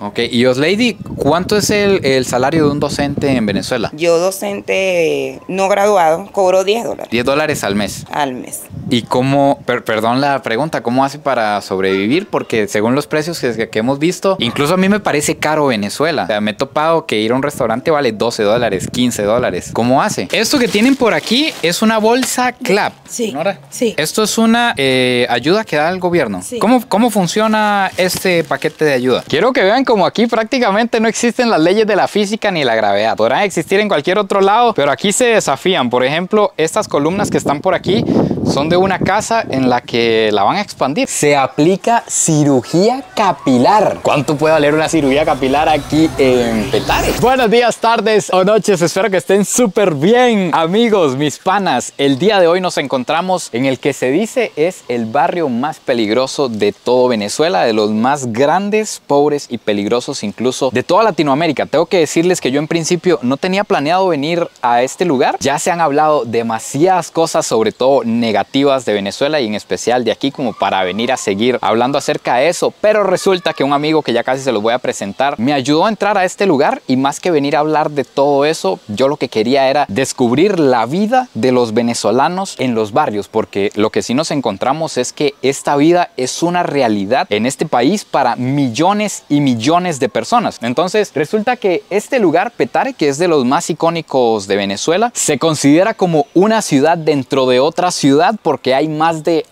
Ok, y Oslady, ¿cuánto es el salario de un docente en Venezuela? Yo, docente no graduado, cobro $10. $10 al mes. Al mes. ¿Y cómo, perdón la pregunta, cómo hace para sobrevivir? Porque según los precios que hemos visto, incluso a mí me parece caro Venezuela. O sea, me he topado que ir a un restaurante vale $12, $15. ¿Cómo hace? Esto que tienen por aquí es una bolsa CLAP. Sí, ¿Nora? sí. Esto es una ayuda que da el gobierno. Sí. ¿Cómo funciona este paquete de ayuda? Quiero que vean como aquí prácticamente no existen las leyes de la física ni la gravedad. Podrán existir en cualquier otro lado, pero aquí se desafían. Por ejemplo, estas columnas que están por aquí son de una casa en la que la van a expandir. Se aplica cirugía capilar. ¿Cuánto puede valer una cirugía capilar aquí en Petare? Buenos días, tardes o noches. Espero que estén súper bien, amigos, mis panas. El día de hoy nos encontramos en el que se dice es el barrio más peligroso de todo Venezuela, de los más grandes, pobres y peligrosos incluso de toda Latinoamérica. Tengo que decirles que yo en principio no tenía planeado venir a este lugar. Ya se han hablado demasiadas cosas, sobre todo negativas de Venezuela y en especial de aquí, como para venir a seguir hablando acerca de eso, pero resulta que un amigo que ya casi se los voy a presentar me ayudó a entrar a este lugar, y más que venir a hablar de todo eso, yo lo que quería era descubrir la vida de los venezolanos en los barrios, porque lo que sí nos encontramos es que esta vida es una realidad en este país para millones y millones de personas. Entonces resulta que este lugar, Petare, que es de los más icónicos de Venezuela, se considera como una ciudad dentro de otra ciudad porque hay más de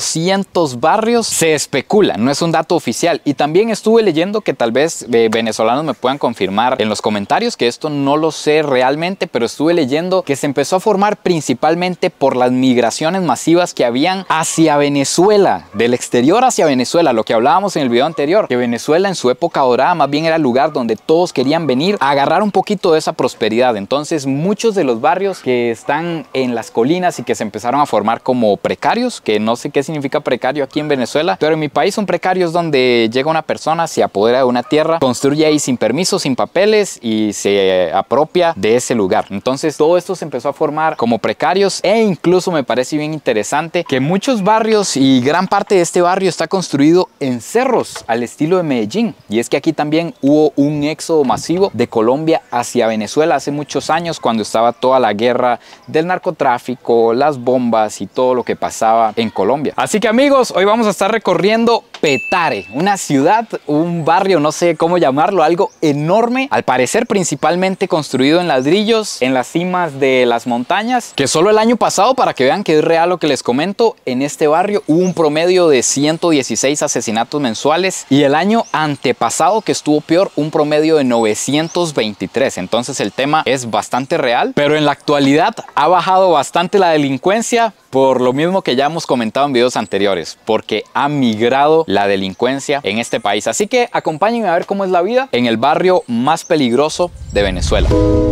800 barrios. Se especula, no es un dato oficial. Y también estuve leyendo que tal vez venezolanos me puedan confirmar en los comentarios, que esto no lo sé realmente, pero estuve leyendo que se empezó a formar principalmente por las migraciones masivas que habían hacia Venezuela, del exterior hacia Venezuela, lo que hablábamos en el video anterior, que Venezuela en su época dorada más bien era el lugar donde todos querían venir a agarrar un poquito de esa prosperidad. Entonces muchos de los barrios que están en las colinas y que se empezaron a formar como precarios, que no sé qué significa precario aquí en Venezuela, pero en mi país son precarios donde llega una persona, se apodera de una tierra, construye ahí sin permiso, sin papeles y se apropia de ese lugar. Entonces todo esto se empezó a formar como precarios, e incluso me parece bien interesante que muchos barrios y gran parte de este barrio está construido en cerros al estilo de Medellín. Y es que aquí también hubo un éxodo masivo de Colombia hacia Venezuela hace muchos años, cuando estaba toda la guerra del narcotráfico, las bombas y todo lo que pasaba en Colombia. Así que amigos, hoy vamos a estar recorriendo Petare, una ciudad, un barrio, no sé cómo llamarlo, algo enorme, al parecer principalmente construido en ladrillos en las cimas de las montañas, que solo el año pasado, para que vean que es real lo que les comento, en este barrio hubo un promedio de 116 asesinatos mensuales, y el año antepasado, que estuvo peor, un promedio de 923. Entonces el tema es bastante real, pero en la actualidad ha bajado bastante la delincuencia, por lo mismo que ya hemos comentado en videos anteriores, porque ha migrado la delincuencia en este país. Así que acompáñenme a ver cómo es la vida en el barrio más peligroso de Venezuela.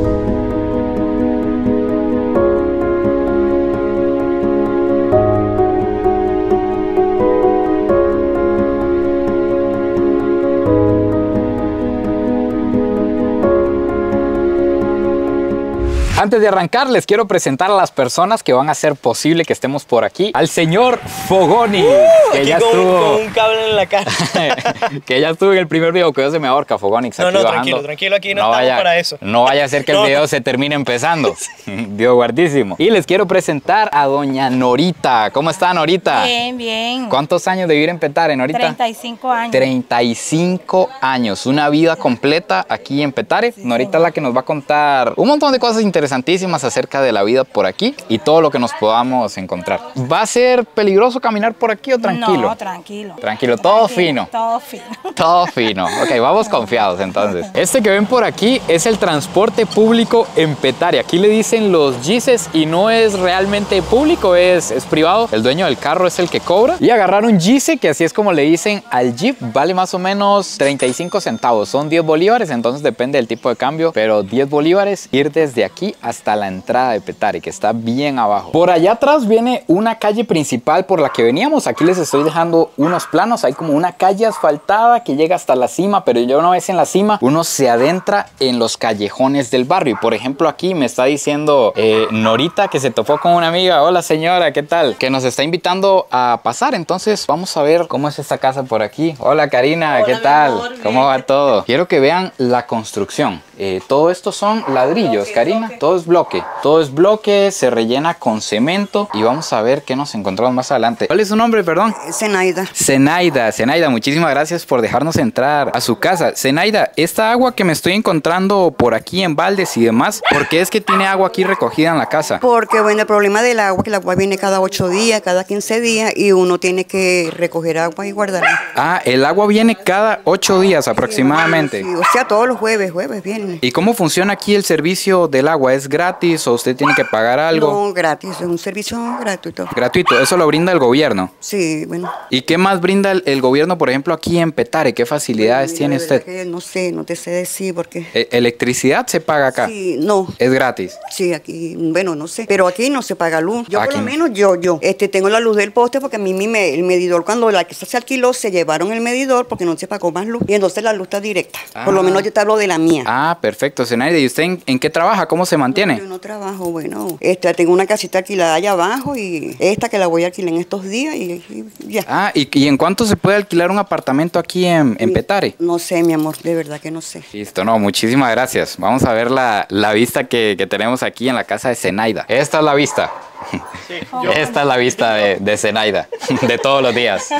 Antes de arrancar, les quiero presentar a las personas que van a hacer posible que estemos por aquí. Al señor Fogoni, que ya estuvo con un cable en la cara. que ya estuvo en el primer video, que yo se me ahorca, Fogoni. No, tranquilo, aquí no estamos para eso. No vaya a ser que el video se termine empezando. Dios guardísimo. Y les quiero presentar a doña Norita. ¿Cómo está, Norita? Bien, bien. ¿Cuántos años de vivir en Petare, Norita? 35 años. 35 años, una vida completa aquí en Petare. Sí, Norita es la que nos va a contar un montón de cosas interesantísimas acerca de la vida por aquí y todo lo que nos podamos encontrar. ¿Va a ser peligroso caminar por aquí o tranquilo? No, tranquilo. Tranquilo, todo fino. Todo fino. Todo fino. Ok, vamos confiados entonces. Este que ven por aquí es el transporte público en Petare. Aquí le dicen los GICES y no es realmente público, es privado. El dueño del carro es el que cobra. Y agarrar un GICE, que así es como le dicen al Jeep, vale más o menos 35 centavos. Son 10 bolívares, entonces depende del tipo de cambio, pero 10 bolívares ir desde aquí hasta la entrada de Petare, que está bien abajo. Por allá atrás viene una calle principal por la que veníamos. Aquí les estoy dejando unos planos. Hay como una calle asfaltada que llega hasta la cima, pero ya una vez en la cima, uno se adentra en los callejones del barrio. Y por ejemplo, aquí me está diciendo Norita que se topó con una amiga. Hola señora, ¿qué tal? Que nos está invitando a pasar. Entonces vamos a ver cómo es esta casa por aquí. Hola Karina, hola, ¿qué tal? Amor, ¿cómo va todo? Quiero que vean la construcción. Todo esto son ladrillos, Karina. Todo es bloque. Todo es bloque, se rellena con cemento y vamos a ver qué nos encontramos más adelante. ¿Cuál es su nombre, perdón? Zenaida. Zenaida, muchísimas gracias por dejarnos entrar a su casa. Zenaida, esta agua que me estoy encontrando por aquí en baldes y demás, ¿por qué es que tiene agua aquí recogida en la casa? Porque, bueno, el problema del agua, que el agua viene cada 8 días, cada 15 días y uno tiene que recoger agua y guardarla. Ah, el agua viene cada 8 días aproximadamente. Sí, o sea, todos los jueves viene. ¿Y cómo funciona aquí el servicio del agua? ¿Es gratis o usted tiene que pagar algo? No, gratis, es un servicio gratuito. Gratuito, eso lo brinda el gobierno. Sí, bueno. ¿Y qué más brinda el gobierno, por ejemplo, aquí en Petare? ¿Qué facilidades tiene usted? Que no sé, no te sé decir porque... ¿Electricidad se paga acá? Sí, no. ¿Es gratis? Sí, aquí, bueno, no sé, pero aquí no se paga luz. Yo aquí por lo menos, yo tengo la luz del poste porque a mí el medidor, cuando la casa se alquiló, se llevaron el medidor porque no se pagó más luz y entonces la luz está directa. Por lo menos yo te hablo de la mía. Ah, perfecto, Zenaida. ¿Y usted en qué trabaja? ¿Cómo se mantiene? No, yo no trabajo, bueno, tengo una casita alquilada allá abajo y esta que la voy a alquilar en estos días y ya. Ah, ¿y en cuánto se puede alquilar un apartamento aquí en Petare? No sé, mi amor, de verdad que no sé. Listo, no, muchísimas gracias. Vamos a ver la vista que tenemos aquí en la casa de Zenaida. Esta es la vista. Sí, esta es la vista de Zenaida, de todos los días.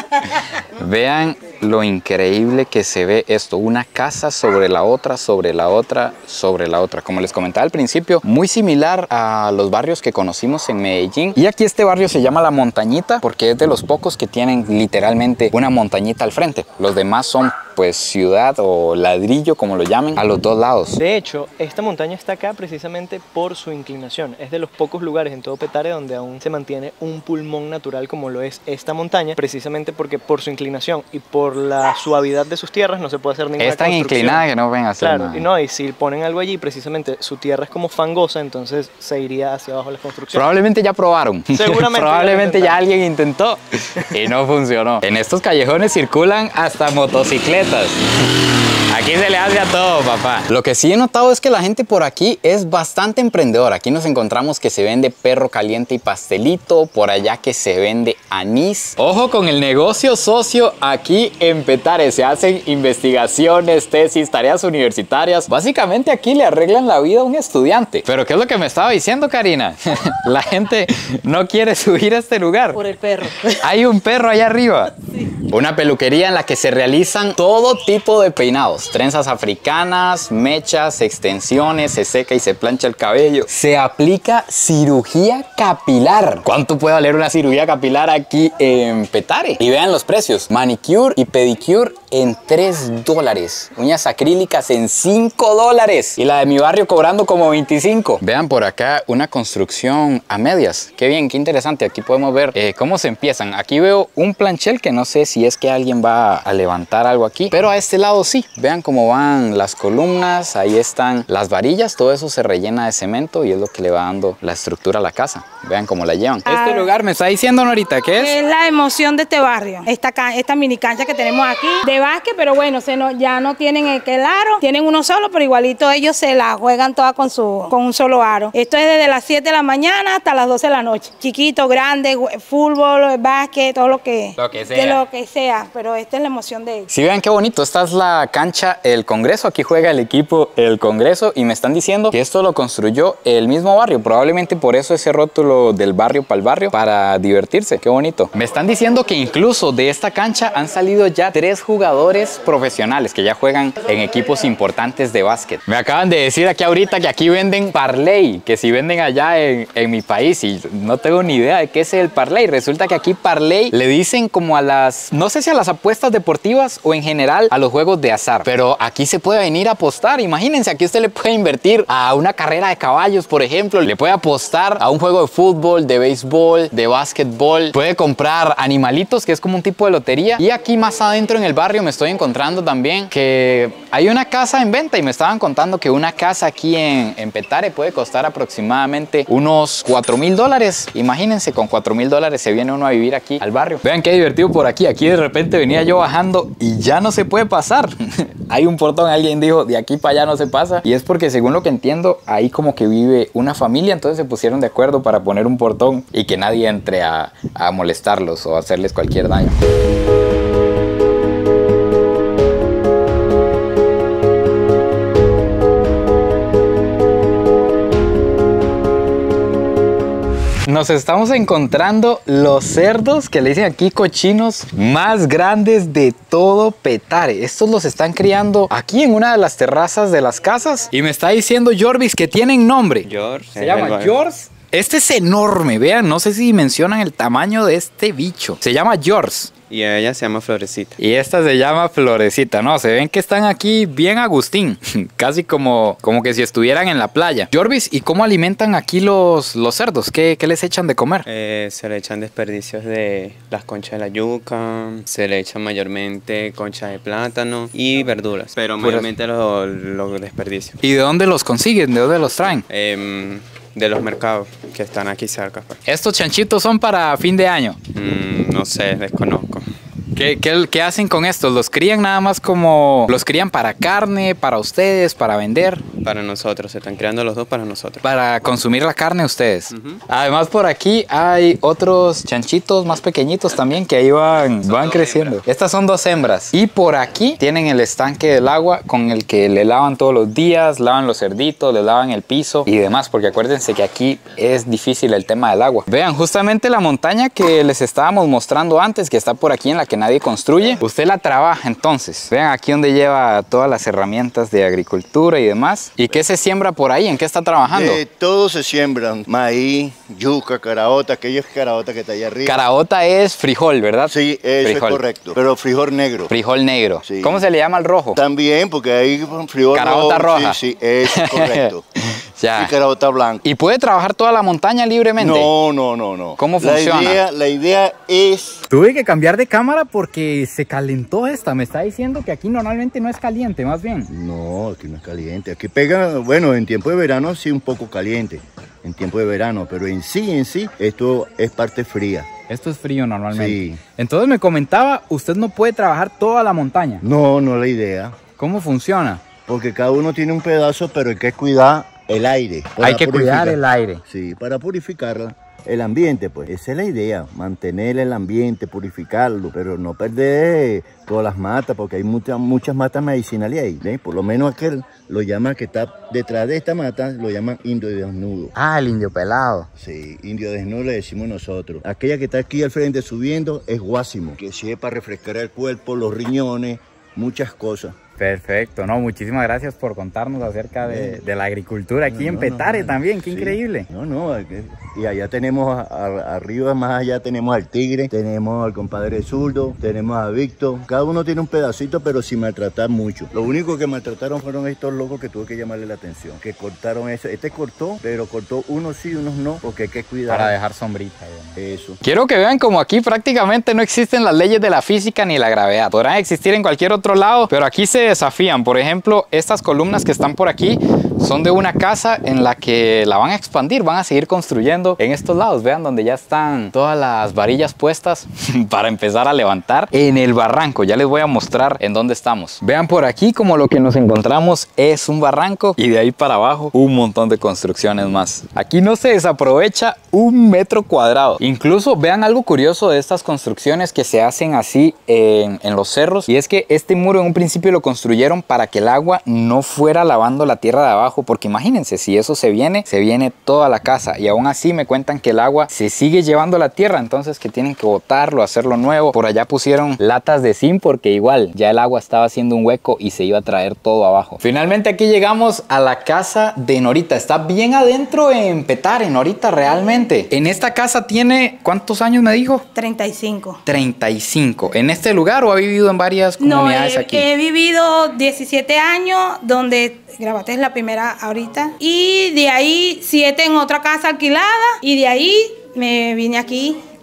Vean lo increíble que se ve esto, una casa sobre la otra, sobre la otra, sobre la otra. Como les comentaba al principio, muy similar a los barrios que conocimos en Medellín. Y aquí este barrio se llama La Montañita porque es de los pocos que tienen literalmente una montañita al frente. Los demás son pues ciudad o ladrillo, como lo llamen, a los dos lados. De hecho, esta montaña está acá precisamente por su inclinación. Es de los pocos lugares en todo Petare donde aún se mantiene un pulmón natural como lo es esta montaña, precisamente porque por su inclinación y por la suavidad de sus tierras no se puede hacer ninguna construcción. Es tan inclinada que no ven a hacer nada. Claro, y si ponen algo allí, precisamente su tierra es como fangosa, entonces se iría hacia abajo la construcción. Probablemente ya probaron. Seguramente. Probablemente ya alguien intentó y no funcionó. En estos callejones circulan hasta motocicletas. Aquí se le hace a todo, papá. Lo que sí he notado es que la gente por aquí es bastante emprendedora. Aquí nos encontramos que se vende perro caliente y pastelito, por allá que se vende anís. Ojo con el negocio socio aquí en Petare. Se hacen investigaciones, tesis, tareas universitarias. Básicamente aquí le arreglan la vida a un estudiante. Pero ¿qué es lo que me estaba diciendo, Karina? La gente no quiere subir a este lugar. Por el perro. Hay un perro allá arriba. Sí. Una peluquería en la que se realizan todo tipo de peinados. Trenzas africanas, mechas, extensiones, se seca y se plancha el cabello. Se aplica cirugía capilar. ¿Cuánto puede valer una cirugía capilar aquí en Petare? Y vean los precios. Manicure y pedicure en $3. Uñas acrílicas en $5. Y la de mi barrio cobrando como 25. Vean por acá una construcción a medias. Qué bien, qué interesante. Aquí podemos ver cómo se empiezan. Aquí veo un planchel que no sé si es que alguien va a levantar algo aquí. Pero a este lado sí. Vean cómo van las columnas. Ahí están las varillas. Todo eso se rellena de cemento y es lo que le va dando la estructura a la casa. Vean cómo la llevan. Este lugar me está diciendo, Norita, ¿qué es? Es la emoción de este barrio. Esta mini cancha que tenemos aquí de básquet, pero bueno, ya no tienen el aro. Tienen uno solo, pero igualito ellos se la juegan toda con un solo aro. Esto es desde las 7 de la mañana hasta las 12 de la noche. Chiquito, grande, fútbol, básquet, todo lo que sea. De lo que sea, pero esta es la emoción de ellos. Sí, vean qué bonito. Esta es la cancha El Congreso. Aquí juega el equipo El Congreso y me están diciendo que esto lo construyó el mismo barrio. Probablemente por eso ese rótulo del barrio para el barrio, para divertirse. Qué bonito. Me están diciendo que incluso de esta cancha han salido ya 3 jugadores profesionales que ya juegan en equipos importantes de básquet. Me acaban de decir aquí ahorita que aquí venden parlay, que si venden allá en mi país, y no tengo ni idea de qué es el parlay. Resulta que aquí parlay le dicen como a las, no sé si a las apuestas deportivas o en general a los juegos de azar, pero aquí se puede venir a apostar. Imagínense, aquí usted le puede invertir a una carrera de caballos, por ejemplo, le puede apostar a un juego de fútbol, de béisbol, de básquetbol, puede comprar animalitos, que es como un tipo de lotería. Y aquí más adentro en el barrio barrio me estoy encontrando también que hay una casa en venta y me estaban contando que una casa aquí en Petare puede costar aproximadamente unos $4,000. Imagínense, con $4,000 se viene uno a vivir aquí al barrio. Vean qué divertido por aquí. Aquí de repente venía yo bajando y ya no se puede pasar. Hay un portón, alguien dijo, de aquí para allá no se pasa. Y es porque, según lo que entiendo, ahí como que vive una familia, entonces se pusieron de acuerdo para poner un portón y que nadie entre a molestarlos o hacerles cualquier daño. Nos estamos encontrando los cerdos que le dicen aquí cochinos más grandes de todo Petare. Estos los están criando aquí en una de las terrazas de las casas. Y me está diciendo Jorvis que tienen nombre. George. Se llama George. Este es enorme, vean, no sé si mencionan el tamaño de este bicho. Se llama George. Y a ella se llama Florecita. Y esta se llama Florecita, no, se ven que están aquí bien Agustín, casi como que si estuvieran en la playa. Jorvis, ¿y cómo alimentan aquí los cerdos? ¿Qué les echan de comer? Se le echan desperdicios de las conchas de la yuca, se le echan mayormente conchas de plátano y verduras, pero mayormente los desperdicios. ¿Y de dónde los consiguen? ¿De dónde los traen? De los mercados que están aquí cerca. ¿Estos chanchitos son para fin de año? No sé, desconozco. ¿Qué hacen con estos? ¿Los crían nada más como... ¿Los crían para carne, para ustedes, para vender? Para nosotros, se están creando los dos para nosotros. Para consumir la carne ustedes. Además por aquí hay otros chanchitos más pequeñitos también que ahí van creciendo. Estas son 2 hembras. Y por aquí tienen el estanque del agua con el que le lavan todos los días, lavan los cerditos, le lavan el piso y demás, porque acuérdense que aquí es difícil el tema del agua. Vean, justamente la montaña que les estábamos mostrando antes, que está por aquí en la que nadie construye, usted la trabaja entonces. Vean aquí donde lleva todas las herramientas de agricultura y demás. ¿Y qué se siembra por ahí? ¿En qué está trabajando? Todo se siembran, maíz, yuca, caraota, aquella caraota que está allá arriba. Caraota es frijol, ¿verdad? Sí, eso es correcto, pero frijol negro. Frijol negro. Sí. ¿Cómo se le llama al rojo? También, porque hay frijol caraota roja. Sí, eso es correcto. Ya. Y caraota blanca. ¿Y puede trabajar toda la montaña libremente? No. ¿Cómo funciona? La idea es... Tuve que cambiar de cámara porque se calentó esta. Me está diciendo que aquí normalmente no es caliente, más bien. No, aquí no es caliente. Aquí pega, bueno, en tiempo de verano sí un poco caliente. En tiempo de verano, pero en sí, esto es parte fría. Esto es frío normalmente. Sí. Entonces me comentaba, usted no puede trabajar toda la montaña. No es la idea. ¿Cómo funciona? Porque cada uno tiene un pedazo, pero hay que cuidar el aire. Hay que cuidar el aire. Sí, para purificarla. El ambiente, pues, esa es la idea, mantener el ambiente, purificarlo, pero no perder todas las matas, porque hay muchas matas medicinales ahí, ¿ves? Por lo menos aquel lo llaman, que está detrás de esta mata, lo llaman indio desnudo. Ah, el indio pelado. Sí, indio desnudo le decimos nosotros. Aquella que está aquí al frente subiendo es guásimo, que sirve para refrescar el cuerpo, los riñones, muchas cosas. Perfecto, no, muchísimas gracias por contarnos acerca de la agricultura aquí en Petare también, qué increíble. Y allá tenemos, arriba más allá tenemos al tigre, tenemos al compadre zurdo, tenemos a Víctor, cada uno tiene un pedacito pero sin maltratar mucho. Lo único que maltrataron fueron estos locos que tuve que llamarle la atención, que cortaron eso, este cortó, pero cortó unos sí, unos no, porque hay que cuidar. Para dejar sombrita. Eso. Quiero que vean como aquí prácticamente no existen las leyes de la física ni la gravedad. Podrán existir en cualquier otro lado, pero aquí se desafían. Por ejemplo, estas columnas que están por aquí son de una casa en la que la van a expandir, van a seguir construyendo en estos lados. Vean donde ya están todas las varillas puestas para empezar a levantar en el barranco. Ya les voy a mostrar en dónde estamos. Vean por aquí como lo que nos encontramos es un barranco y de ahí para abajo un montón de construcciones más. Aquí no se desaprovecha 1 metro cuadrado. Incluso vean algo curioso de estas construcciones que se hacen así en los cerros, y es que este muro en un principio lo construyeron para que el agua no fuera lavando la tierra de abajo, porque imagínense, si eso se viene toda la casa, y aún así me cuentan que el agua se sigue llevando la tierra, entonces que tienen que botarlo, hacerlo nuevo. Por allá pusieron latas de zinc porque igual ya el agua estaba haciendo un hueco y se iba a traer todo abajo. Finalmente aquí llegamos a la casa de Norita. Está bien adentro en Petare, Norita, realmente. En esta casa tiene, ¿cuántos años me dijo? 35. 35. ¿En este lugar o ha vivido en varias comunidades aquí? He vivido 17 años, donde Gravate es la primera ahorita, y de ahí 7 en otra casa alquilada, y de ahí me vine aquí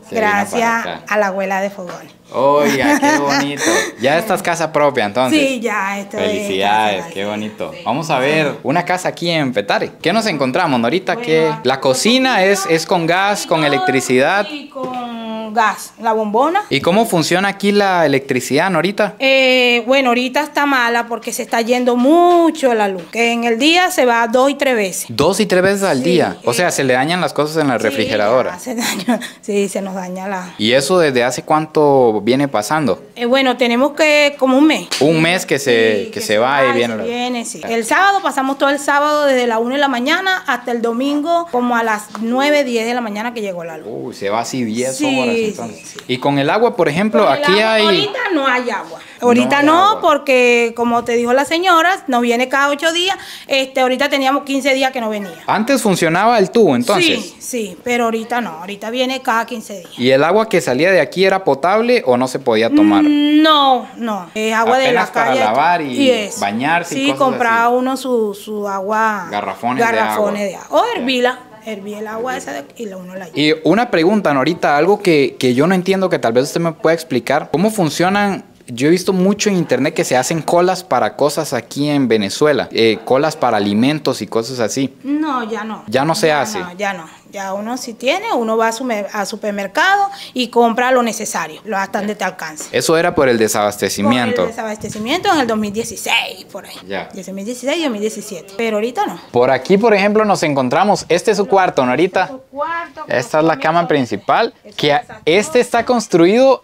Se vino gracias para acá. a la abuela de Fogones. Oiga, qué bonito. Ya esta es casa propia, entonces. Sí, ya, esto es Felicidades, casa, qué sí. bonito. Vamos a ver una casa aquí en Petare. ¿Qué nos encontramos, Norita? Bueno, Que la cocina es con gas, con electricidad. Sí, con gas, la bombona. ¿Y cómo funciona aquí la electricidad, Norita? Bueno, ahorita está mala porque se está yendo mucho la luz. Que en el día se va 2 y 3 veces. 2 y 3 veces al día. O sea, se le dañan las cosas en la refrigeradora. Sí, sí, se nos daña la... ¿Y eso desde hace cuánto viene pasando? Bueno, tenemos que como un mes. Un mes que se, Sí, que se va y viene. se viene, sí. El sábado pasamos todo el sábado desde la 1 de la mañana hasta el domingo como a las 9, 10 de la mañana que llegó la luz. Uy, se va así 10 Sí, horas sí, entonces. sí. Y con el agua, por ejemplo, Con el aquí agua, hay... ahorita no hay agua. Ahorita hay no, agua. porque como te dijo la señora, nos viene cada 8 días. Ahorita teníamos 15 días que no venía. Antes funcionaba el tubo, entonces. Sí, sí, pero ahorita no. Ahorita viene cada 15 días. ¿Y el agua que salía de aquí era potable o no se podía tomar? No, no. Es agua de la Apenas para calle. lavar y eso. bañarse y Sí, cosas compraba así. uno su agua. Garrafones de agua. de agua. O hervila. Herví el agua esa y uno la lleva. Y una pregunta, Norita, algo que yo no entiendo, que tal vez usted me pueda explicar. ¿Cómo funcionan? Yo he visto mucho en internet que se hacen colas para cosas aquí en Venezuela. Colas para alimentos y cosas así. No, ya no. Ya no se hace. No, ya no. Ya uno si tiene, uno va a supermercado y compra lo necesario, lo hasta donde te alcance. Eso era por el Por desabastecimiento. el desabastecimiento en el 2016, por ahí. Ya. 2016 y 2017. Pero ahorita no. Por aquí, por ejemplo, nos encontramos. Este es su cuarto, Norita. Esta es la cama principal. Que este está construido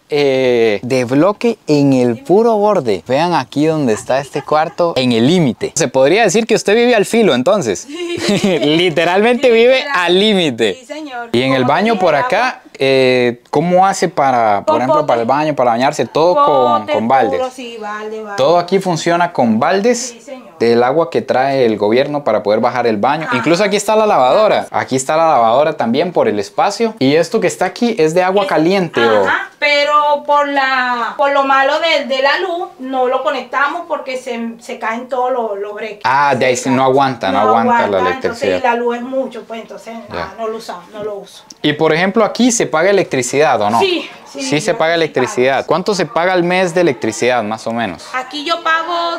de bloque en el puro borde. Vean aquí donde está este cuarto, en el límite. Se podría decir que usted vive al filo, entonces. Literalmente vive al límite. Sí, señor. Y en el baño por acá, ¿cómo hace para, por ejemplo, para el baño, para bañarse? Todo con baldes. Sí, balde. Todo aquí funciona con baldes Sí, señor. del agua que trae el gobierno para poder bajar el baño. Incluso aquí está la lavadora. Aquí está la lavadora también por el espacio. Y esto que está aquí es de agua caliente. Ajá, pero por lo malo de la luz no lo conectamos porque se caen todos los breaks. Ah, de ahí sí no aguanta la Entonces, electricidad. y la luz es mucho, pues entonces Ya. no lo usamos, no lo uso. Y por ejemplo, aquí se paga electricidad, ¿o no? Sí, Sí se paga electricidad. ¿Cuánto se paga al mes de electricidad, más o menos? Aquí yo pago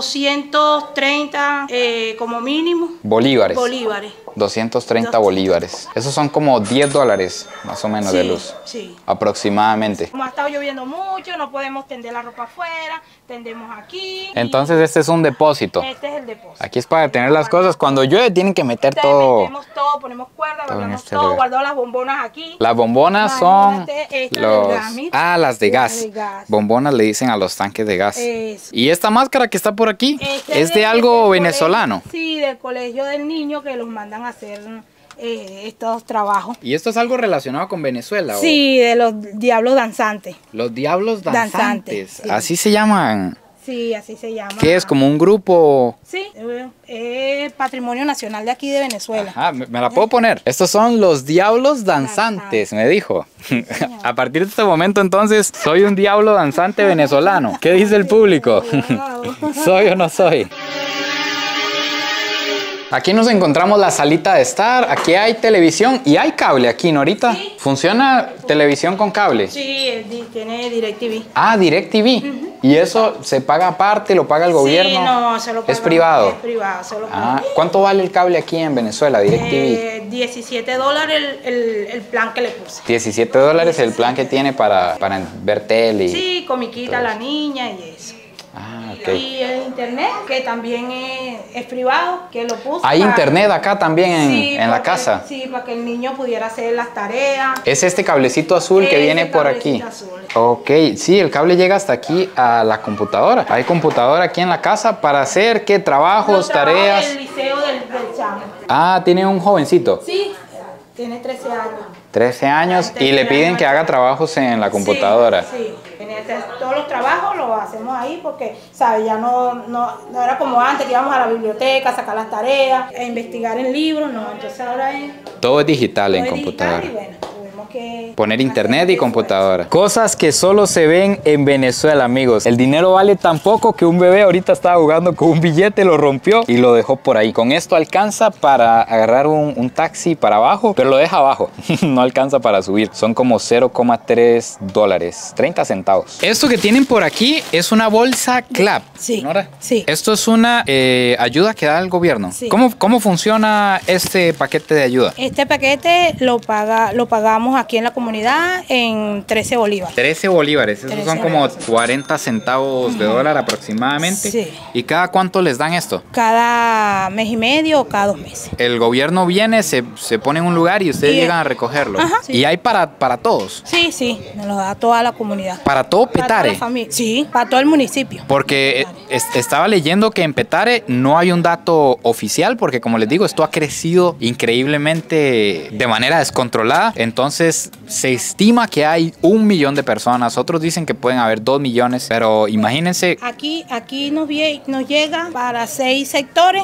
230 como mínimo Bolívares. bolívares. 230 bolívares. Esos son como $10 más o menos de Sí, luz. sí. Aproximadamente. Como ha estado lloviendo mucho, no podemos tender la ropa afuera, tendemos aquí. Entonces este es un depósito. Este es el depósito. Aquí es para tener las cosas. Cuando llueve tienen que meter Te todo. metemos todo, ponemos cuerda, todo en guardamos este todo, lugar. guardamos las bombonas aquí. Las bombonas son Imagínate, esta los... del gas, mira. Ah, las de Las gas. de gas. Bombonas le dicen a los tanques de gas. Eso. Y esta máscara que está por aquí Este es de algo del venezolano. colegio, sí, del colegio del niño que los mandan a hacer estos trabajos. ¿Y esto es algo relacionado con Venezuela? Sí, de los diablos danzantes. Los diablos danzantes. Danzantes, sí. Así se llaman. Sí, así se llama. ¿Qué es? ¿Como un grupo? Sí, es patrimonio nacional de aquí de Venezuela. Ajá, me la puedo poner. Estos son los diablos danzantes, me dijo. A partir de este momento entonces soy un diablo danzante venezolano. ¿Qué dice el público? ¿Soy o no soy? Aquí nos encontramos la salita de estar, aquí hay televisión y hay cable aquí, Norita. Sí. ¿Funciona televisión con cable? Sí, tiene DirecTV. Ah, DirecTV. ¿Y eso se paga aparte, lo paga el gobierno? Sí, no, se lo paga. ¿Es privado? Es privado, solo Ah, ¿cuánto vale el cable aquí en Venezuela, DirecTV? $17 el plan que le puse. $17 el plan que tiene para ver tele. Sí, comiquita a la niña y eso. Ah, ok. Y el internet, que también es privado, que lo puse. ¿Hay para- internet acá también Sí, en la porque- casa? Sí, para que el niño pudiera hacer las tareas. Es este cablecito azul que Ese viene por aquí. cablecito azul. Ok, sí, el cable llega hasta aquí a la computadora. Hay computadora aquí en la casa para hacer qué trabajos, Yo trabajo tareas. en el liceo del chamo. Ah, tiene un jovencito, Sí, tiene 13 años. 13 años, y 13 le piden años. que haga trabajos en la computadora. Sí, sí. Todos los trabajos los hacemos ahí porque, ¿sabes? Ya no era como antes que íbamos a la biblioteca a sacar las tareas, a investigar en libros, no. Entonces ahora es Todo es digital en todo es digital computadora. y bueno, tuvimos Poner internet y computadora. Cosas que solo se ven en Venezuela, amigos. El dinero vale tan poco que un bebé ahorita estaba jugando con un billete, lo rompió y lo dejó por ahí. Con esto alcanza para agarrar un taxi para abajo, pero lo deja abajo. No alcanza para subir. Son como 0,3 dólares, 30 centavos. Esto que tienen por aquí es una bolsa CLAP. Sí. ¿Nora? Sí. Esto es una ayuda que da el gobierno. Sí. ¿Cómo funciona este paquete de ayuda? Este paquete lo pagamos aquí en la comunidad en 13 bolívares. 13 bolívares, esos 13 son como 40 centavos de dólar aproximadamente. Sí. ¿Y cada cuánto les dan esto? Cada mes y medio o cada 2 meses. El gobierno viene, se pone en un lugar y ustedes llegan a recogerlo. Ajá, sí. Y hay para todos. Sí, sí, nos lo da toda la comunidad. Para todo Para toda Petare. la familia. Sí, para todo el municipio. Porque estaba leyendo que en Petare no hay un dato oficial, porque como les digo, esto ha crecido increíblemente de manera descontrolada. Entonces se estima que hay 1 millón de personas. Otros dicen que pueden haber 2 millones, pero imagínense. Aquí nos llega para 6 sectores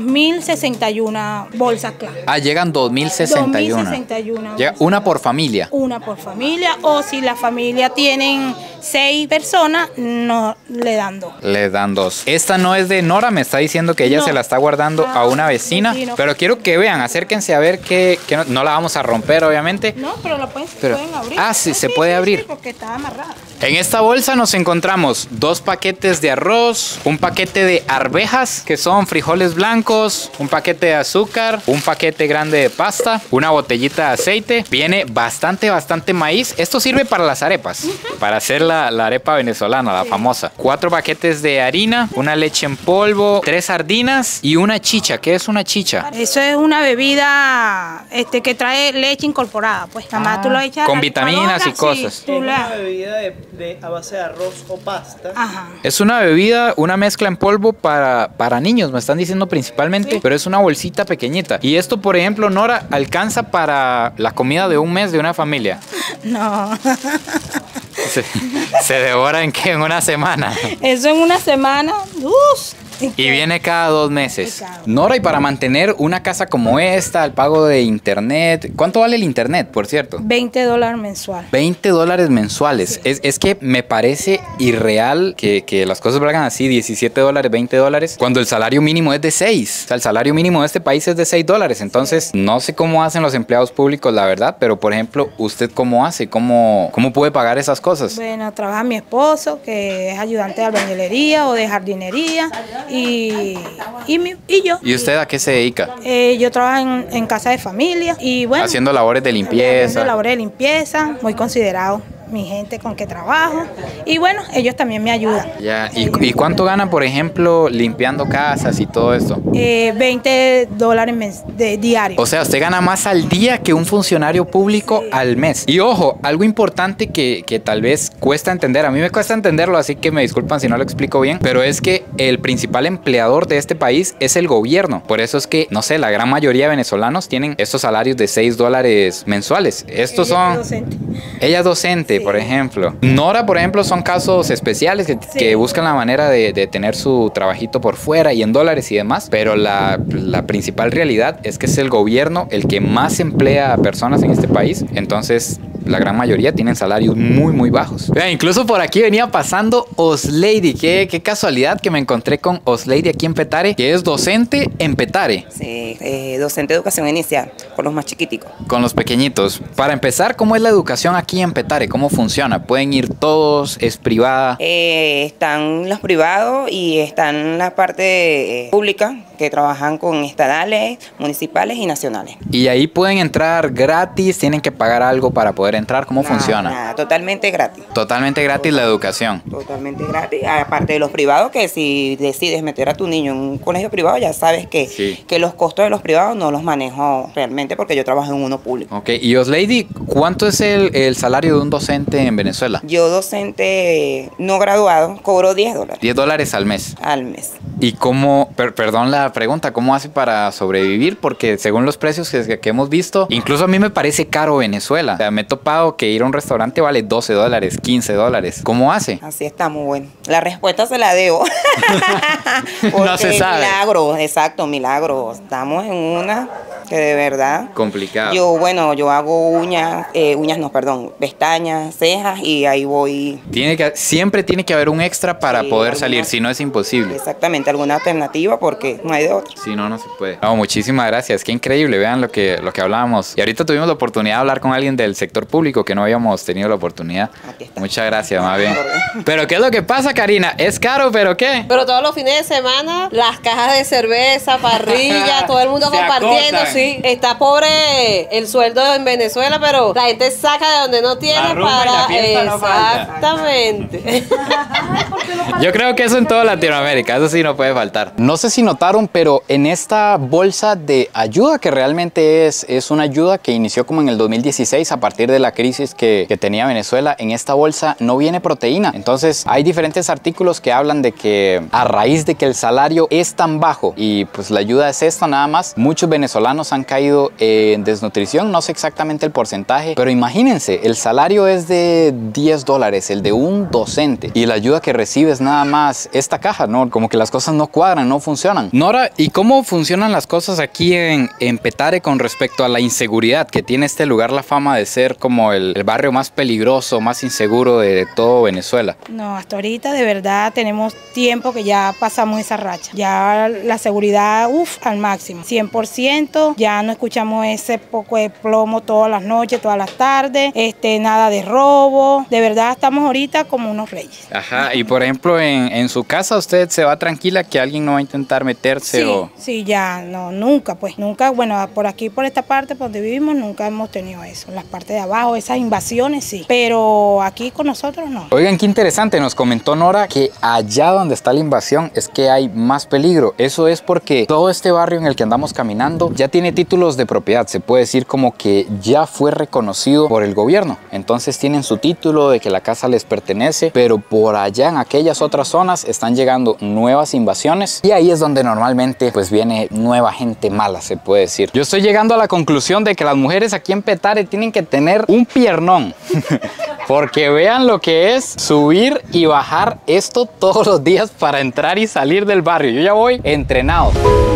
2.061 bolsas clave. Llegan 2061. 2061. Llega una por familia. Una por familia, o si la familia tienen 6 personas, no le dan 2. Le dan 2. Esta no es de Nora, me está diciendo que ella No. se la está guardando a una vecina. Vecino. Pero quiero que vean, acérquense a ver que no la vamos a romper, obviamente. No, pero la pueden abrir. Sí, se puede abrir. Sí, porque está amarrada. En esta bolsa nos encontramos 2 paquetes de arroz, un paquete de arvejas, que son frijoles blancos, un paquete de azúcar, un paquete grande de pasta, una botellita de aceite. Viene bastante maíz. Esto sirve para las arepas, para hacer la arepa venezolana, la famosa. 4 paquetes de harina, una leche en polvo, 3 sardinas y una chicha. ¿Qué es una chicha? Eso es una bebida que trae leche incorporada, pues. Nada más tú lo echas con a la vitaminas y licuadora, cosas. Sí, tú Es una la... bebida a base de arroz o pasta. Ajá. Es una bebida, una mezcla en polvo para niños, me están diciendo principalmente, Sí. pero es una bolsita pequeñita. Y esto, por ejemplo, Nora, alcanza para la comida de un mes de una familia. No. Se devora en una semana. Eso en una semana. Y viene cada 2 meses. Cada 2. Nora, y para mantener una casa como esta, el pago de internet, ¿cuánto vale el internet, por cierto? $20 mensual. 20 dólares mensuales. Es que me parece irreal que las cosas valgan así, 17 dólares, 20 dólares, cuando el salario mínimo es de 6. O sea, el salario mínimo de este país es de 6 dólares. Entonces, no sé cómo hacen los empleados públicos, la verdad, pero por ejemplo, ¿usted cómo hace? ¿Cómo puede pagar esas cosas? Bueno, trabaja mi esposo, que es ayudante de albañilería o de jardinería, y yo. ¿Y usted a qué se dedica? Yo trabajo en casa de familia y bueno. Haciendo labores de Haciendo limpieza. labores de limpieza, muy considerado mi gente con que trabajo. Y bueno, ellos también me ayudan. Ya. ¿Y cuánto ganan, por ejemplo, limpiando casas y todo esto? $20 diario. O sea, usted gana más al día que un funcionario público al mes. Y ojo, algo importante que tal vez cuesta entender, a mí me cuesta entenderlo, así que me disculpan si no lo explico bien, pero es que el principal empleador de este país es el gobierno. Por eso es que, no sé, la gran mayoría de venezolanos tienen estos salarios de 6 dólares mensuales. Estos son... Ella es docente, por ejemplo. Nora, por ejemplo, son casos especiales que buscan la manera de tener su trabajito por fuera y en dólares y demás, pero la principal realidad es que es el gobierno el que más emplea a personas en este país. Entonces, la gran mayoría tienen salarios muy bajos. Vean, incluso por aquí venía pasando Oslady. Qué casualidad que me encontré con Oslady aquí en Petare, que es docente en Petare. Sí, docente de educación inicial, con los más chiquiticos. Con los pequeñitos. Para empezar, ¿cómo es la educación aquí en Petare? ¿Cómo funciona? ¿Pueden ir todos? ¿Es privada? Están los privados y están la parte pública, que trabajan con estatales, municipales y nacionales. ¿Y ahí pueden entrar gratis? ¿Tienen que pagar algo para poder entrar? ¿Cómo funciona? Nada, totalmente gratis. Totalmente gratis la educación. Totalmente gratis. Aparte de los privados, que si decides meter a tu niño en un colegio privado, ya sabes que los costos de los privados no los manejo realmente porque yo trabajo en uno público. Ok, y Oslady, ¿cuánto es el salario de un docente en Venezuela? Yo, docente no graduado, cobro $10. 10 dólares al mes. Al mes. ¿Y cómo, perdón la pregunta, cómo hace para sobrevivir? Porque según los precios que hemos visto, incluso a mí me parece caro Venezuela. O sea, me he topado que ir a un restaurante vale 12 dólares, 15 dólares. ¿Cómo hace? Así estamos, bueno. La respuesta se la debo. No se sabe. Milagro, exacto, milagro. Estamos en una que de verdad. Complicado. Yo hago uñas, pestañas, cejas y ahí voy. Siempre tiene que haber un extra para poder salir, si no es imposible. Exactamente, alguna alternativa porque no hay de otra. Si no, no se puede. No, muchísimas gracias, qué increíble, vean lo que hablábamos. Y ahorita tuvimos la oportunidad de hablar con alguien del sector público que no habíamos tenido la oportunidad. Aquí está. Muchas gracias, más bien. Pero ¿qué es lo que pasa, Karina? ¿Es caro, pero qué? Pero todos los fines de semana, las cajas de cerveza, parrilla, todo el mundo compartiendo, sí. Está pobre el sueldo en Venezuela, pero la gente saca de donde no tiene para... Exactamente. Yo creo que eso en toda Latinoamérica, eso sí no puede faltar. No sé si notaron, pero en esta bolsa de ayuda, que realmente es una ayuda que inició como en el 2016 a partir de la crisis que tenía Venezuela, en esta bolsa no viene proteína. Entonces hay diferentes artículos que hablan de que a raíz de que el salario es tan bajo y pues la ayuda es esta nada más, muchos venezolanos han caído en desnutrición, no sé exactamente el porcentaje, pero imagínense, el salario es de $10, el de un docente, y la ayuda que recibes nada más esta caja, ¿no? Como que las cosas no cuadran, no funcionan. Nora, ¿y cómo funcionan las cosas aquí en Petare con respecto a la inseguridad que tiene este lugar la fama de ser como el barrio más peligroso, más inseguro de todo Venezuela? No, hasta ahorita de verdad tenemos tiempo que ya pasamos esa racha. Ya la seguridad, al máximo, 100%. Ya no escuchamos ese poco de plomo todas las noches, todas las tardes, nada de robo. De verdad estamos ahorita como unos reyes. Ajá, y por ejemplo en su casa usted se va tranquila que alguien no va a intentar meterse sí, o... Sí, ya, no, nunca, bueno, por aquí, por esta parte, por donde vivimos, nunca hemos tenido eso. En las partes de abajo, esas invasiones sí, pero aquí con nosotros no. Oigan, qué interesante, nos comentó Nora que allá donde está la invasión es que hay más peligro. Eso es porque todo este barrio en el que andamos caminando ya tiene títulos de propiedad, se puede decir como que ya fue reconocido por el gobierno. Entonces tienen su título de que la casa les pertenece, pero por allá en aquellas otras zonas están llegando nuevas invasiones y ahí es donde normalmente pues viene nueva gente mala, se puede decir. Yo estoy llegando a la conclusión de que las mujeres aquí en Petare tienen que tener un piernón. Porque vean lo que es subir y bajar esto todos los días para entrar y salir del barrio. Yo ya voy entrenado.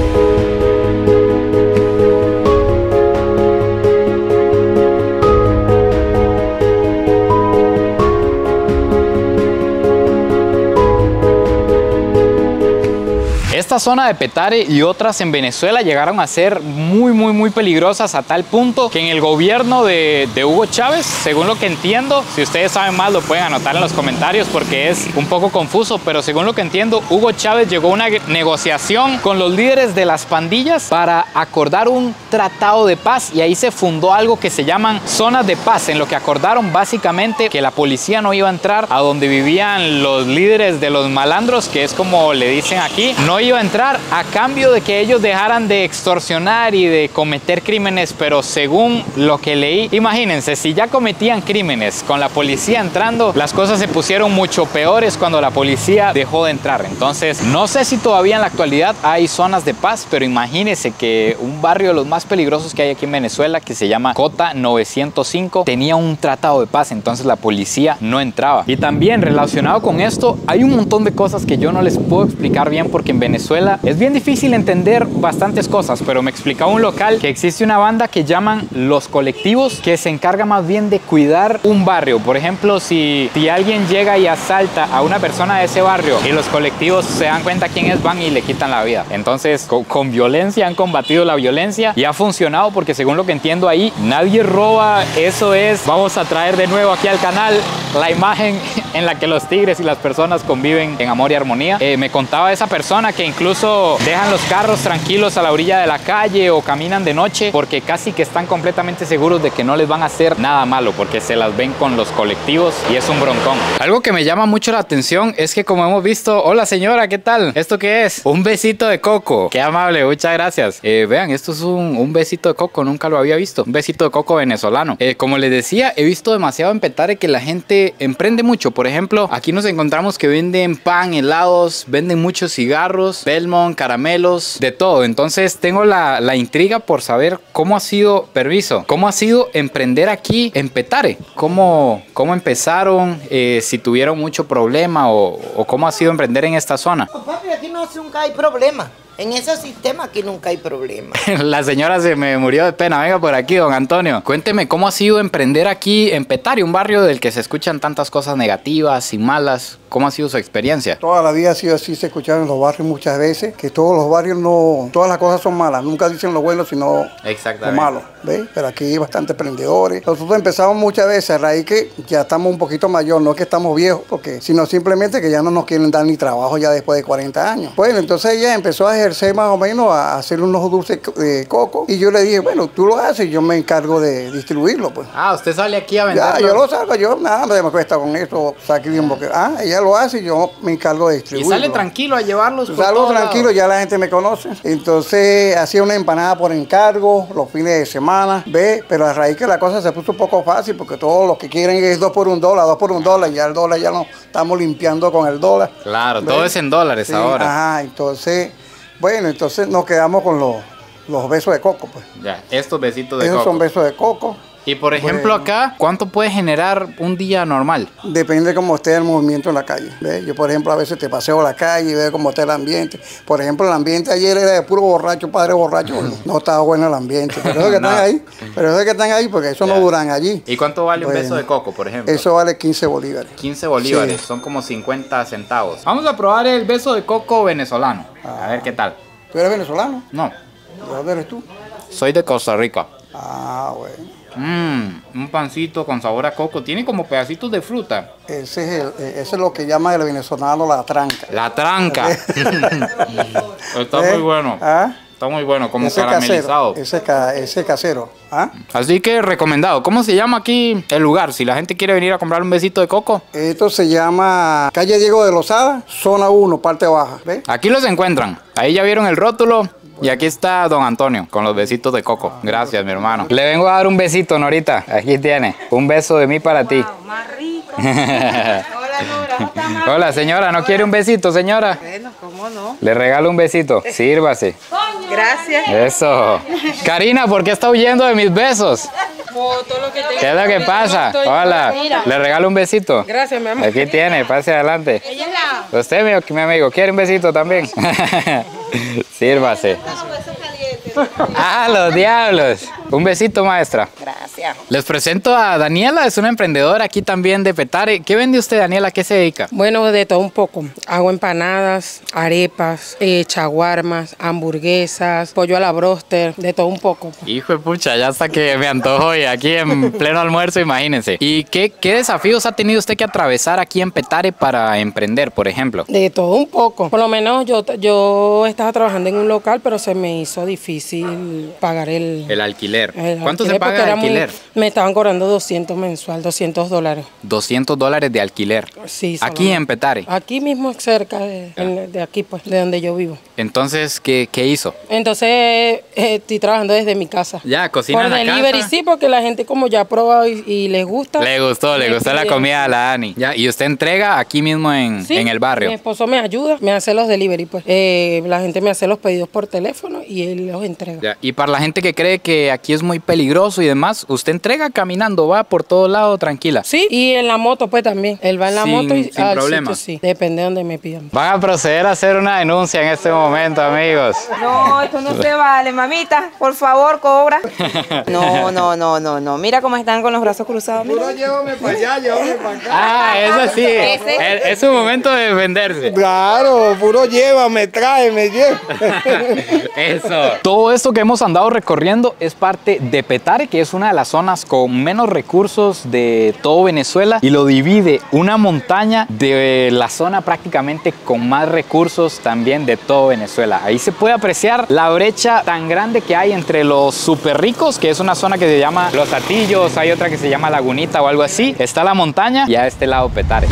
Esta zona de Petare y otras en Venezuela llegaron a ser muy peligrosas a tal punto que en el gobierno de Hugo Chávez, según lo que entiendo, si ustedes saben más lo pueden anotar en los comentarios porque es un poco confuso, pero según lo que entiendo, Hugo Chávez llegó a una negociación con los líderes de las pandillas para acordar un tratado de paz y ahí se fundó algo que se llaman zonas de paz, en lo que acordaron básicamente que la policía no iba a entrar a donde vivían los líderes de los malandros, que es como le dicen aquí, no iba a entrar a cambio de que ellos dejaran de extorsionar y de cometer crímenes, pero según lo que leí, imagínense, si ya cometían crímenes con la policía entrando, las cosas se pusieron mucho peores cuando la policía dejó de entrar. Entonces, no sé si todavía en la actualidad hay zonas de paz, pero imagínense que un barrio de los más peligrosos que hay aquí en Venezuela, que se llama Cota 905, tenía un tratado de paz, entonces la policía no entraba. Y también relacionado con esto, hay un montón de cosas que yo no les puedo explicar bien porque en Venezuela es bien difícil entender bastantes cosas, pero me explicaba un local que existe una banda que llaman Los Colectivos, que se encarga más bien de cuidar un barrio. Por ejemplo, si alguien llega y asalta a una persona de ese barrio y los colectivos se dan cuenta quién es, van y le quitan la vida. Entonces, con violencia han combatido la violencia y ha funcionado porque según lo que entiendo ahí, nadie roba. Eso es, vamos a traer de nuevo aquí al canal la imagen en la que los tigres y las personas conviven en amor y armonía. Me contaba esa persona que incluso dejan los carros tranquilos a la orilla de la calle o caminan de noche porque casi que están completamente seguros de que no les van a hacer nada malo porque se las ven con los colectivos y es un broncón. Algo que me llama mucho la atención es que como hemos visto, hola señora, ¿qué tal? ¿Esto qué es? Un besito de coco. Qué amable, muchas gracias. Vean, esto es un besito de coco, nunca lo había visto. Un besito de coco venezolano. Como les decía, he visto demasiado en Petare que la gente emprende mucho. Por ejemplo, aquí nos encontramos que venden pan, helados, venden muchos cigarros, Belmont, caramelos, de todo. Entonces tengo la intriga por saber cómo ha sido, permiso, cómo ha sido emprender aquí en Petare. ¿Cómo empezaron? Si tuvieron mucho problema o cómo ha sido emprender en esta zona. Papi, aquí nunca hay problema. En ese sistema aquí nunca hay problema. La señora se me murió de pena. Venga por aquí, don Antonio. Cuénteme cómo ha sido emprender aquí en Petare, un barrio del que se escuchan tantas cosas negativas y malas. ¿Cómo ha sido su experiencia? Toda la vida ha sido así, se escucharon en los barrios muchas veces, que todos los barrios no, todas las cosas son malas, nunca dicen lo bueno, sino lo malo, ¿ves? Pero aquí hay bastantes emprendedores. Nosotros empezamos muchas veces a raíz que ya estamos un poquito mayor, no es que estamos viejos, porque sino simplemente que ya no nos quieren dar ni trabajo ya después de 40 años. Bueno, entonces ella empezó a ejercer más o menos a hacer unos dulces de coco y yo le dije, bueno, tú lo haces y yo me encargo de distribuirlo, pues. Ah, usted sale aquí a venderlo. Ya, yo lo salgo, yo nada me cuesta con eso, saque bien porque, ella lo hace y yo me encargo de distribuirlo. Y sale tranquilo a llevarlos por Salgo todo tranquilo, lado. ya la gente me conoce. Entonces hacía una empanada por encargo los fines de semana, ¿ves? Pero a raíz que la cosa se puso un poco fácil porque todos los que quieren es 2 por $1, 2 por $1, ya el dólar ya no estamos limpiando con el dólar. Claro, ¿ves? todo es en dólares ahora. Ajá, entonces, bueno, entonces nos quedamos con los besos de coco, pues. Ya, estos besitos de Esos coco. son besos de coco. Y por ejemplo acá, ¿cuánto puede generar un día normal? Depende de cómo esté el movimiento en la calle. ¿Ves? Yo, por ejemplo, a veces te paseo a la calle y veo cómo está el ambiente. Por ejemplo, el ambiente ayer era de puro borracho, padre borracho. No estaba bueno el ambiente. Pero eso que están ahí, porque eso no duran allí. ¿Y cuánto vale un beso de coco, por ejemplo? Eso vale 15 bolívares. 15 bolívares, Sí. son como 50 centavos. Vamos a probar el beso de coco venezolano. A ver qué tal. ¿Tú eres venezolano? No, ¿De dónde eres tú? soy de Costa Rica. Ah, bueno. Un pancito con sabor a coco. Tiene como pedacitos de fruta. Ese es lo que llama el venezolano la tranca. La tranca. Está muy bueno. Está muy bueno, como ese caramelizado. Ese casero. Así que recomendado. ¿Cómo se llama aquí el lugar? Si la gente quiere venir a comprar un besito de coco. Esto se llama Calle Diego de Lozada, zona 1, parte baja. ¿Ves? Aquí los encuentran. Ahí ya vieron el rótulo. Y aquí está don Antonio con los besitos de coco. Gracias, mi hermano. Le vengo a dar un besito, Norita. Aquí tiene. Un beso de mí para ti. Más rico. Hola, señora. ¿No quiere un besito, señora? Bueno, ¿cómo no? Le regalo un besito. Sírvase. Gracias. Eso. Karina, ¿por qué está huyendo de mis besos? ¿Qué es lo que pasa? Hola. Le regalo un besito. Gracias, mi amor. Aquí tiene. Pase adelante. Usted, mi amigo, ¿quiere un besito también? Sírvase. ¡Ah, los diablos! Un besito, maestra. Gracias. Les presento a Daniela, es una emprendedora aquí también de Petare. ¿Qué vende usted, Daniela? ¿A qué se dedica? Bueno, de todo un poco. Hago empanadas, arepas, chaguarmas, hamburguesas, pollo a la broster, de todo un poco. Hijo de pucha, ya hasta que me antojo y aquí en pleno almuerzo, imagínense. ¿Y qué desafíos ha tenido usted que atravesar aquí en Petare para emprender, por ejemplo? De todo un poco. Por lo menos yo estaba trabajando en un local, pero se me hizo difícil pagar el alquiler. ¿Cuánto alquiler se paga de alquiler? Me estaban cobrando 200 mensual, $200. $200 de alquiler. Sí. Aquí en Petare. Aquí mismo cerca de aquí, pues, de donde yo vivo. Entonces, ¿qué hizo? Entonces, estoy trabajando desde mi casa. Ya, cocina por en la delivery, casa. sí, porque la gente como ya ha probado y les gusta. Le gustó la comida a la Dani. Ya, y usted entrega aquí mismo en el barrio. Mi esposo me ayuda, me hace los delivery, pues. La gente me hace los pedidos por teléfono y él los entrega. Ya, y para la gente que cree que aquí es muy peligroso y demás, usted entrega caminando, va por todo lado tranquila. Sí, y en la moto pues también. Él va en la moto y sin al problema. sitio, sí, depende de donde me pidan. Van a proceder a hacer una denuncia en este momento, amigos. No, esto no se vale, mamita. Por favor, cobra. No. Mira cómo están con los brazos cruzados. Mira. Llévame para allá, llévame para acá. Ah, eso sí. Es un momento de defenderse. Claro, puro llévame, tráeme, Eso. Todo esto que hemos andado recorriendo es parte de Petare, que es una de las zonas con menos recursos de todo Venezuela y lo divide una montaña de la zona prácticamente con más recursos también de todo Venezuela. Ahí se puede apreciar la brecha tan grande que hay entre los super ricos, que es una zona que se llama Los Atillos, hay otra que se llama Lagunita o algo así. Está la montaña y a este lado Petare.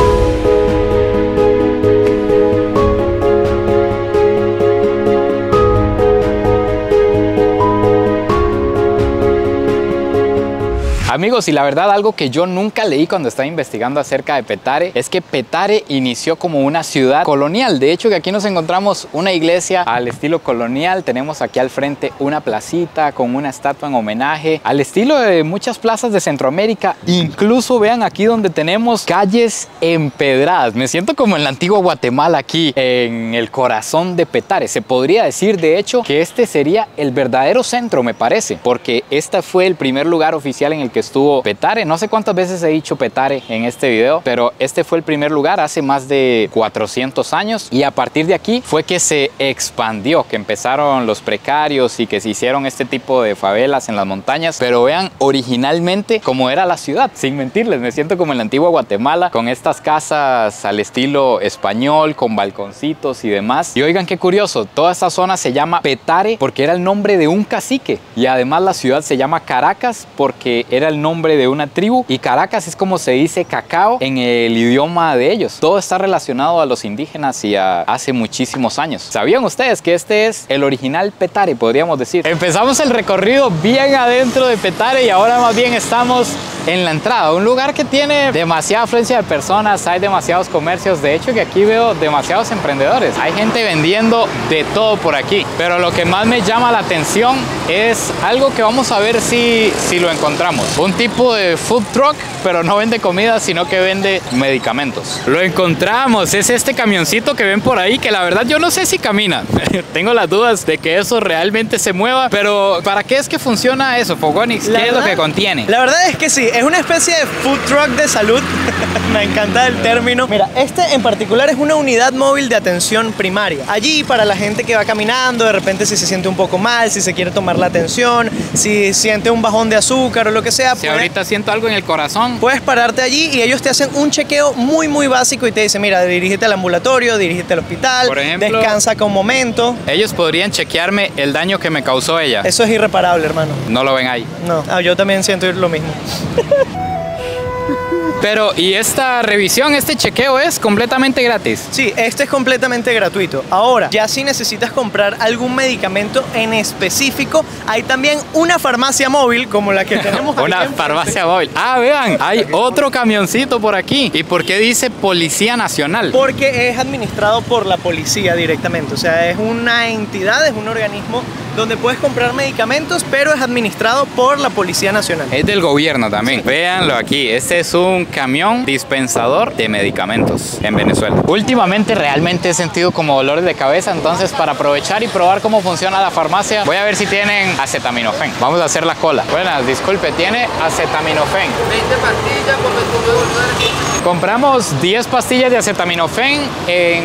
Amigos, y la verdad algo que yo nunca leí cuando estaba investigando acerca de Petare es que Petare inició como una ciudad colonial. De hecho, que aquí nos encontramos una iglesia al estilo colonial. Tenemos aquí al frente una placita con una estatua en homenaje al estilo de muchas plazas de Centroamérica. Incluso vean aquí donde tenemos calles empedradas. Me siento como en la antigua Guatemala, aquí en el corazón de Petare. Se podría decir de hecho que este sería el verdadero centro, me parece, porque este fue el primer lugar oficial en el que estuvo Petare. No sé cuántas veces he dicho Petare en este video, pero este fue el primer lugar hace más de 400 años, y a partir de aquí fue que se expandió, que empezaron los precarios y que se hicieron este tipo de favelas en las montañas. Pero vean originalmente cómo era la ciudad, sin mentirles, me siento como en la antigua Guatemala, con estas casas al estilo español, con balconcitos y demás. Y oigan qué curioso, toda esta zona se llama Petare porque era el nombre de un cacique, y además la ciudad se llama Caracas porque era el nombre de una tribu, y Caracas es como se dice cacao en el idioma de ellos. Todo está relacionado a los indígenas y a hace muchísimos años. ¿Sabían ustedes que este es el original Petare, podríamos decir? Empezamos el recorrido bien adentro de Petare y ahora más bien estamos en la entrada, un lugar que tiene demasiada afluencia de personas, hay demasiados comercios. De hecho que aquí veo demasiados emprendedores, hay gente vendiendo de todo por aquí. Pero lo que más me llama la atención es algo que vamos a ver si lo encontramos. Un tipo de food truck, pero no vende comida, sino que vende medicamentos. Lo encontramos, es este camioncito que ven por ahí, que la verdad yo no sé si camina. Tengo las dudas de que eso realmente se mueva, pero ¿para qué es que funciona eso, Fogonix? ¿Qué es lo que contiene? La verdad es que sí, es una especie de food truck de salud. Me encanta el término. Mira, este en particular es una unidad móvil de atención primaria. Allí para la gente que va caminando, de repente si se siente un poco mal, si se quiere tomar la atención, si siente un bajón de azúcar o lo que sea. Si ahorita siento algo en el corazón, puedes pararte allí y ellos te hacen un chequeo muy básico y te dicen, mira, dirígete al ambulatorio, dirígete al hospital, por ejemplo, descansa acá un momento. Ellos podrían chequearme el daño que me causó ella. Eso es irreparable, hermano. ¿No lo ven ahí? No, yo también siento lo mismo. Pero, ¿y esta revisión, este chequeo es completamente gratis? Sí, este es completamente gratuito. Ahora, ya si necesitas comprar algún medicamento en específico, hay también una farmacia móvil como la que tenemos aquí. Una farmacia móvil. Ah, vean, hay otro camioncito por aquí. ¿Y por qué dice Policía Nacional? Porque es administrado por la policía directamente. O sea, es una entidad, es un organismo donde puedes comprar medicamentos, pero es administrado por la Policía Nacional. Es del gobierno también. Sí. Véanlo aquí. Este es un camión dispensador de medicamentos en Venezuela. Últimamente realmente he sentido como dolores de cabeza, entonces para aprovechar y probar cómo funciona la farmacia, voy a ver si tienen acetaminofén. Vamos a hacer la cola. Buenas, disculpe, ¿tiene acetaminofén? 20 pastillas por 29 dólares. Compramos 10 pastillas de acetaminofén en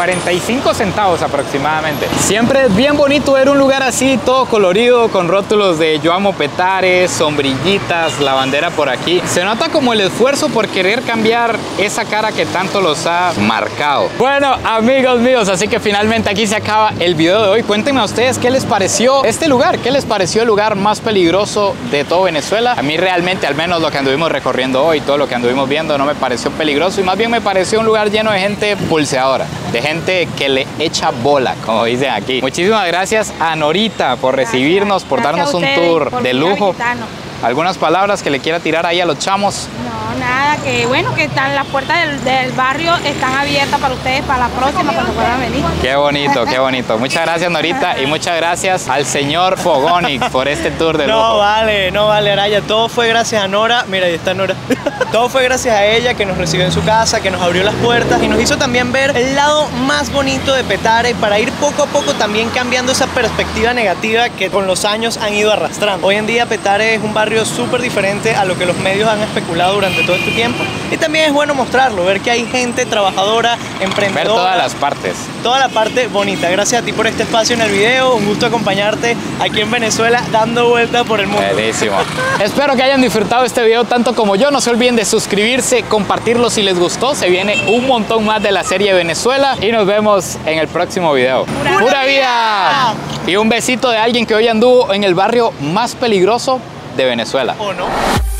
45 centavos aproximadamente. Siempre es bien bonito ver un lugar así, todo colorido, con rótulos de Yo Amo Petare, sombrillitas, la bandera por aquí. Se nota como el esfuerzo por querer cambiar esa cara que tanto los ha marcado. Bueno, amigos míos, así que finalmente aquí se acaba el video de hoy. Cuéntenme a ustedes qué les pareció este lugar, qué les pareció el lugar más peligroso de todo Venezuela. A mí realmente, al menos lo que anduvimos recorriendo hoy, todo lo que anduvimos viendo, no me pareció peligroso, y más bien me pareció un lugar lleno de gente pulseadora, de gente que le echa bola, como dicen aquí. Muchísimas gracias a Norita por recibirnos, por darnos un tour de lujo. ¿Algunas palabras que le quiera tirar ahí a los chamos? No, nada, que bueno, que están las puertas del barrio están abiertas para ustedes para la próxima, cuando puedan venir. Qué bonito, qué bonito. Muchas gracias, Norita, y muchas gracias al señor Fogonix por este tour de lujo. No vale, Araya, todo fue gracias a Nora. Mira, ahí está Nora. Todo fue gracias a ella, que nos recibió en su casa, que nos abrió las puertas y nos hizo también ver el lado más bonito de Petare, para ir poco a poco también cambiando esa perspectiva negativa que con los años han ido arrastrando. Hoy en día Petare es un barrio súper diferente a lo que los medios han especulado durante todo este tiempo, y también es bueno mostrarlo, ver que hay gente trabajadora, emprendedora, ver todas las partes, toda la parte bonita. Gracias a ti por este espacio en el video, un gusto acompañarte aquí en Venezuela dando vueltas por el mundo. Buenísimo. Espero que hayan disfrutado este video tanto como yo. No se olviden de suscribirse, compartirlo si les gustó. Se viene un montón más de la serie Venezuela y nos vemos en el próximo video. ¡Pura vida! Y un besito de alguien que hoy anduvo en el barrio más peligroso de Venezuela. ¿O no?